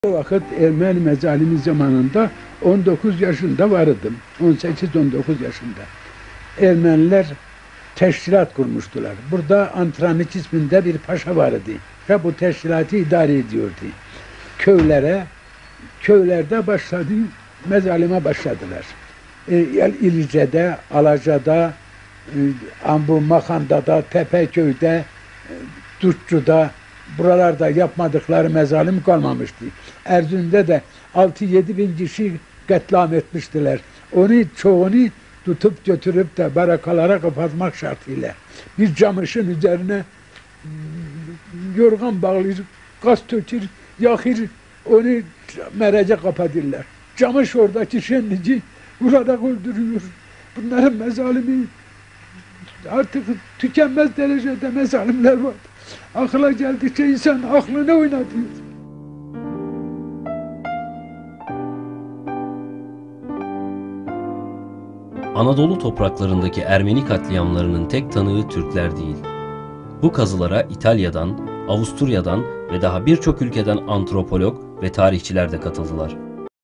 O vakit Ermeni mezalimi zamanında 19 yaşında vardım. 18-19 yaşında. Ermeniler teşkilat kurmuştular. Burada Antranich isminde bir paşa vardı. Ve bu teşkilatı idare ediyordu. Köylerde başladı, mezalime başladılar. İlice'de, Alaca'da, bu Makanda'da, Tepeköy'de, Dutçu'da, buralarda yapmadıkları mezalim kalmamıştı. Erzurum'da da 6-7 bin kişi katliam etmiştiler. Çoğunu tutup götürüp de barakalara kapatmak şartıyla. Bir camışın üzerine yorgan bağlayır, gaz tökür, yakır, onu merece kapatırlar. Camış oradaki şenlici vurarak öldürüyor. Bunların mezalimi artık tükenmez derecede mezalimler var. Akla geldikçe insan aklını oynatıyor. Anadolu topraklarındaki Ermeni katliamlarının tek tanığı Türkler değil. Bu kazılara İtalya'dan, Avusturya'dan ve daha birçok ülkeden antropolog ve tarihçiler de katıldılar.